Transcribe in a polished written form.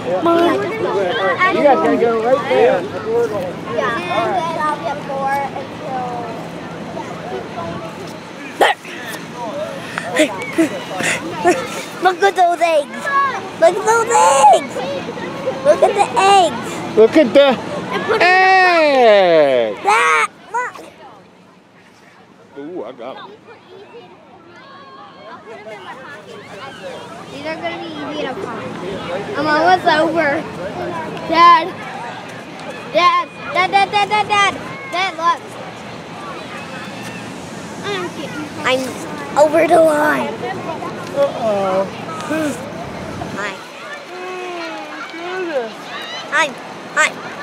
You guys gotta go right there. Yeah, and then I'll get 4 until... Look at those eggs! Look at those eggs! Look at the eggs! Look at the egg! That! Look! Ooh, I got them. These are going to be easy to find. I'm almost over. Dad! Dad! Dad, Dad, Dad, Dad, Dad! Dad, look! I'm over the line. Uh-oh. Hi. Hi. Hi.